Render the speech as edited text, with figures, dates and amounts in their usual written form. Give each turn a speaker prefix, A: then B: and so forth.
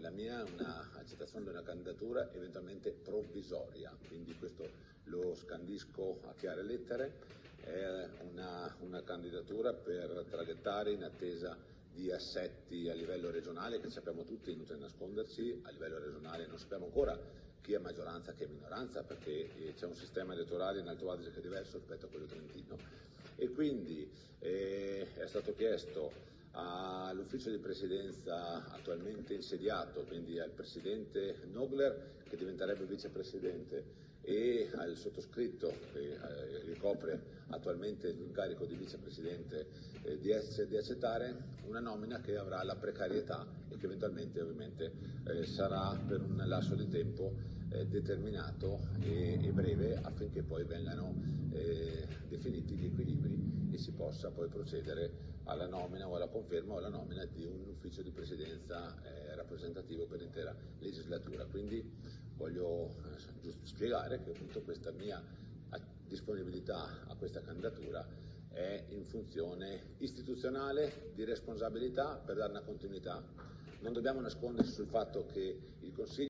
A: la mia è una accettazione di una candidatura eventualmente provvisoria, quindi questo lo scandisco a chiare lettere, è una candidatura per traghettare in attesa di assetti a livello regionale che sappiamo tutti, inutile nasconderci, a livello regionale non sappiamo ancora chi è maggioranza e chi è minoranza, perché c'è un sistema elettorale in Alto Adige che è diverso rispetto a quello trentino, e quindi è stato chiesto all'ufficio di presidenza attualmente insediato, quindi al presidente Nogler che diventerebbe vicepresidente e al sottoscritto che ricopre attualmente l'incarico di vicepresidente di accettare una nomina che avrà la precarietà e che eventualmente ovviamente sarà per un lasso di tempo determinato e breve, affinché poi vengano definiti gli equilibri e si possa poi procedere alla nomina o alla conferma o alla nomina di un ufficio di presidenza rappresentativo per l'intera legislatura. Quindi voglio giusto spiegare che appunto questa mia disponibilità a questa candidatura è in funzione istituzionale, di responsabilità per dare una continuità. Non dobbiamo nasconderci sul fatto che il Consiglio